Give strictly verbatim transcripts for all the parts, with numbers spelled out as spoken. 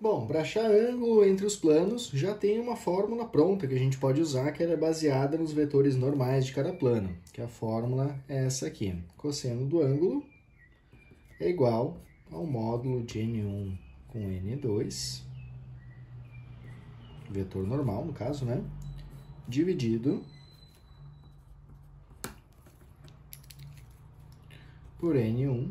Bom, para achar ângulo entre os planos, já tem uma fórmula pronta que a gente pode usar, que ela é baseada nos vetores normais de cada plano, que a fórmula é essa aqui. Cosseno do ângulo é igual ao módulo de N um com N dois, vetor normal, no caso, né? Dividido por N um.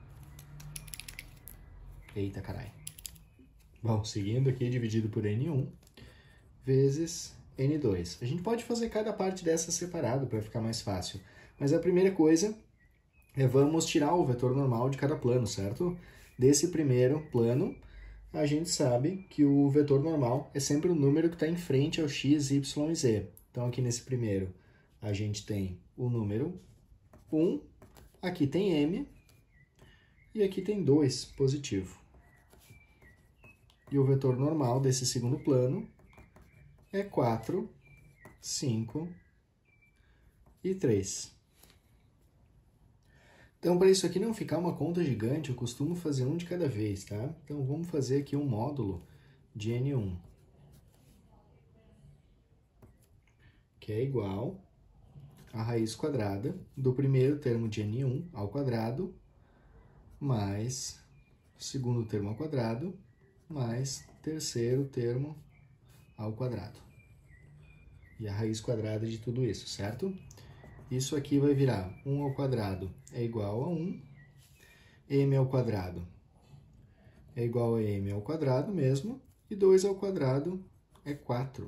Eita, caralho. Bom, seguindo aqui, dividido por N um vezes N dois. A gente pode fazer cada parte dessa separado para ficar mais fácil. Mas a primeira coisa é vamos tirar o vetor normal de cada plano, certo? Desse primeiro plano, a gente sabe que o vetor normal é sempre o número que está em frente ao x, y e z. Então, aqui nesse primeiro, a gente tem o número um, aqui tem m, e aqui tem dois positivo. E o vetor normal desse segundo plano é quatro, cinco e três. Então, para isso aqui não ficar uma conta gigante, eu costumo fazer um de cada vez, tá? Então, vamos fazer aqui um módulo de N um, que é igual a raiz quadrada do primeiro termo de N um ao quadrado, mais o segundo termo ao quadrado, mais terceiro termo ao quadrado. E a raiz quadrada de tudo isso, certo? Isso aqui vai virar um ao quadrado é igual a um, m ao quadrado é igual a m ao quadrado mesmo, e dois ao quadrado é quatro.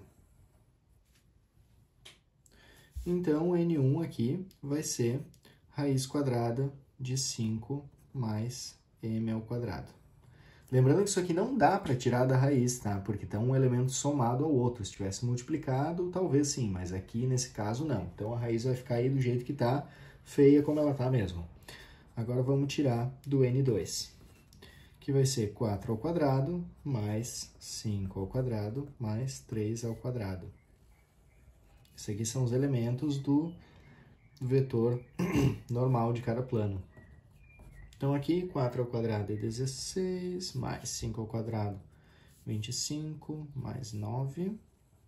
Então, N um aqui vai ser raiz quadrada de cinco mais m ao quadrado. Lembrando que isso aqui não dá para tirar da raiz, tá? Porque tem um elemento somado ao outro. Se tivesse multiplicado, talvez sim, mas aqui nesse caso não. Então a raiz vai ficar aí do jeito que tá, feia como ela tá mesmo. Agora vamos tirar do N dois, que vai ser quatro ao quadrado mais cinco ao quadrado mais três ao quadrado. Esses aqui são os elementos do vetor normal de cada plano. Então, aqui, quatro ao quadrado é dezesseis, mais cinco ao quadrado, vinte e cinco, mais nove.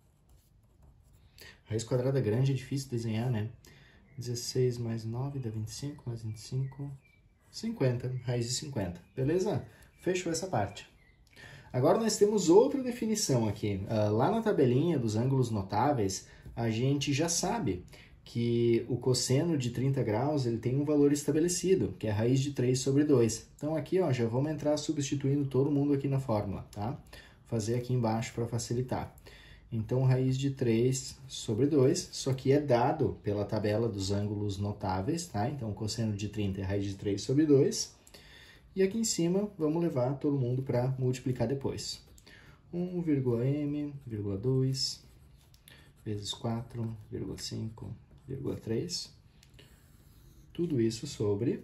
Raiz quadrada grande é difícil desenhar, né? dezesseis mais nove dá vinte e cinco, mais vinte e cinco, cinquenta. Raiz de cinquenta, beleza? Fechou essa parte. Agora, nós temos outra definição aqui. Uh, lá na tabelinha dos ângulos notáveis, a gente já sabe que o cosseno de trinta graus ele tem um valor estabelecido, que é a raiz de três sobre dois. Então, aqui ó, já vamos entrar substituindo todo mundo aqui na fórmula, tá? Vou fazer aqui embaixo para facilitar. Então, raiz de três sobre dois, só que é dado pela tabela dos ângulos notáveis, tá? Então, o cosseno de trinta é raiz de três sobre dois. E aqui em cima, vamos levar todo mundo para multiplicar depois. um, m, dois, vezes quatro, cinco, três, tudo isso sobre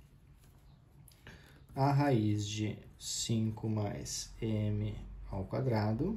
a raiz de cinco mais m ao quadrado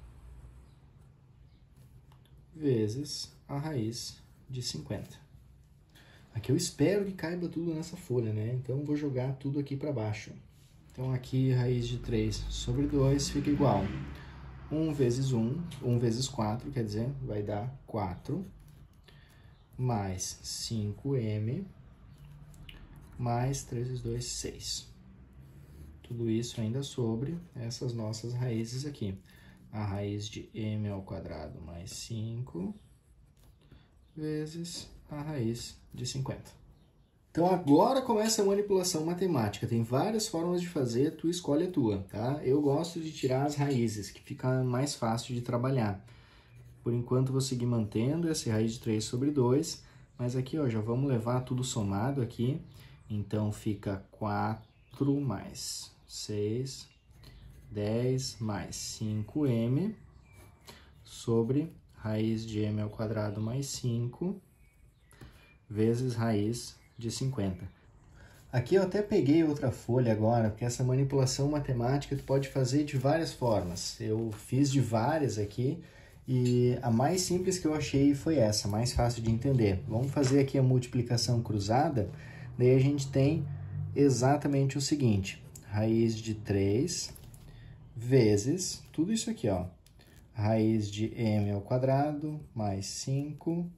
vezes a raiz de cinquenta. Aqui eu espero que caiba tudo nessa folha, né? Então, vou jogar tudo aqui para baixo. Então, aqui, raiz de três sobre dois fica igual um vezes um, um vezes quatro, quer dizer, vai dar quatro, mais cinco m, mais três vezes dois, seis. Tudo isso ainda sobre essas nossas raízes aqui. A raiz de m ao quadrado mais cinco vezes a raiz de cinquenta. Então, agora começa a manipulação matemática. Tem várias formas de fazer, tu escolhe a tua, tá? Eu gosto de tirar as raízes, que fica mais fácil de trabalhar. Por enquanto, vou seguir mantendo essa raiz de três sobre dois, mas aqui, ó, já vamos levar tudo somado aqui. Então, fica quatro mais seis, dez mais cinco m sobre raiz de m ao quadrado mais cinco vezes raiz de cinquenta. Aqui eu até peguei outra folha agora, porque essa manipulação matemática tu pode fazer de várias formas. Eu fiz de várias aqui e a mais simples que eu achei foi essa, mais fácil de entender. Vamos fazer aqui a multiplicação cruzada, daí a gente tem exatamente o seguinte: raiz de três vezes tudo isso aqui, ó. Raiz de m ao quadrado mais cinco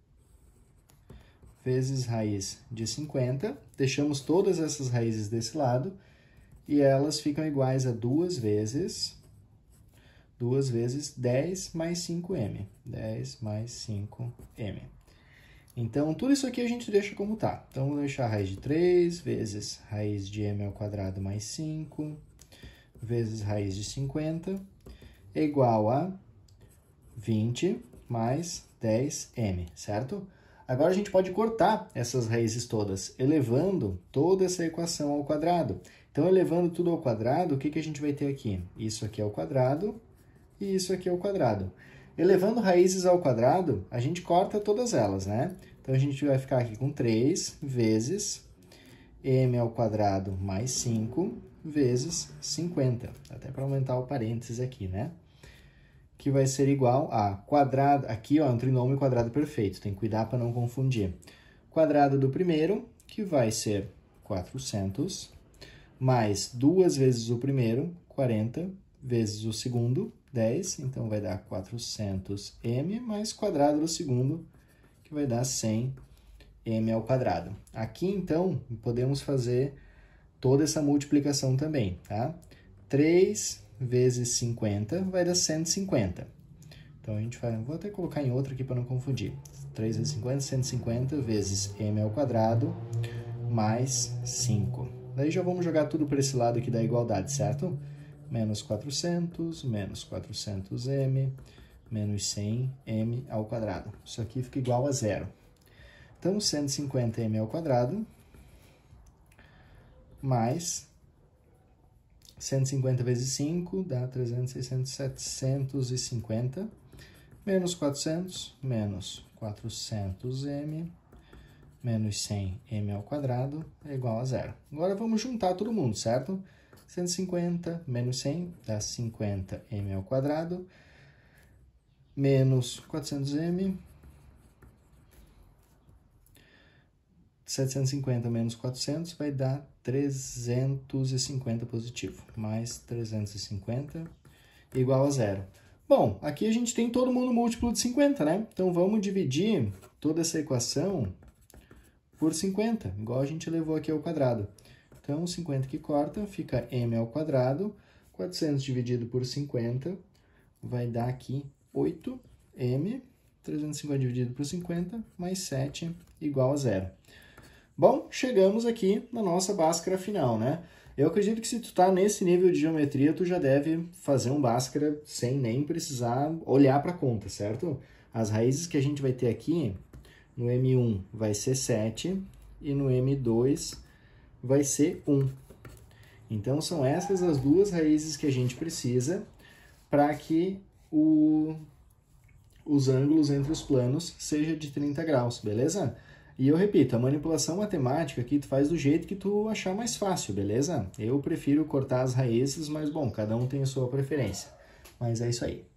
vezes raiz de cinquenta. Deixamos todas essas raízes desse lado e elas ficam iguais a duas vezes, duas vezes dez mais cinco m. dez mais cinco m. Então, tudo isso aqui a gente deixa como tá. Então, vou deixar a raiz de três vezes raiz de m ao quadrado mais cinco vezes raiz de cinquenta é igual a vinte mais dez m, certo? Agora a gente pode cortar essas raízes todas, elevando toda essa equação ao quadrado. Então, elevando tudo ao quadrado, o que, que a gente vai ter aqui? Isso aqui é o quadrado e isso aqui é o quadrado. Elevando raízes ao quadrado, a gente corta todas elas, né? Então, a gente vai ficar aqui com três vezes m ao quadrado mais cinco vezes cinquenta. Até para aumentar o parênteses aqui, né? Que vai ser igual a quadrado... Aqui, ó, é um trinômio quadrado perfeito. Tem que cuidar para não confundir. Quadrado do primeiro, que vai ser quatrocentos, mais duas vezes o primeiro, quarenta, vezes o segundo, dez. Então, vai dar quatrocentos m, mais quadrado do segundo, que vai dar cem m ao quadrado. Aqui, então, podemos fazer toda essa multiplicação também, tá? três vezes cinquenta vai dar cento e cinquenta. Então, a gente vai... Vou até colocar em outro aqui para não confundir. três vezes cinquenta, cento e cinquenta vezes m ao quadrado mais cinco. Daí já vamos jogar tudo para esse lado aqui da igualdade, certo? Menos quatrocentos, menos quatrocentos m, menos cem m ao quadrado. Isso aqui fica igual a zero. Então, cento e cinquenta m ao quadrado mais cento e cinquenta vezes cinco dá trezentos, seiscentos, setecentos e cinquenta, menos quatrocentos, menos quatrocentos m, menos cem m ao quadrado é igual a zero. Agora vamos juntar todo mundo, certo? cento e cinquenta menos cem dá cinquenta m ao quadrado, menos quatrocentos m, setecentos e cinquenta menos quatrocentos vai dar trezentos e cinquenta positivo, mais trezentos e cinquenta igual a zero. Bom, aqui a gente tem todo mundo múltiplo de cinquenta, né? Então, vamos dividir toda essa equação por cinquenta, igual a gente levou aqui ao quadrado. Então, cinquenta que corta, fica m ao quadrado, quatrocentos dividido por cinquenta vai dar aqui oito m, trezentos e cinquenta dividido por cinquenta, mais sete, igual a zero. Bom, chegamos aqui na nossa Bhaskara final, né? Eu acredito que se tu tá nesse nível de geometria, tu já deve fazer um Bhaskara sem nem precisar olhar para a conta, certo? As raízes que a gente vai ter aqui, no M um vai ser sete e no M dois vai ser um. Então, são essas as duas raízes que a gente precisa para que o, os ângulos entre os planos seja de trinta graus, beleza? E eu repito, a manipulação matemática aqui tu faz do jeito que tu achar mais fácil, beleza? Eu prefiro cortar as raízes, mas bom, cada um tem a sua preferência. Mas é isso aí.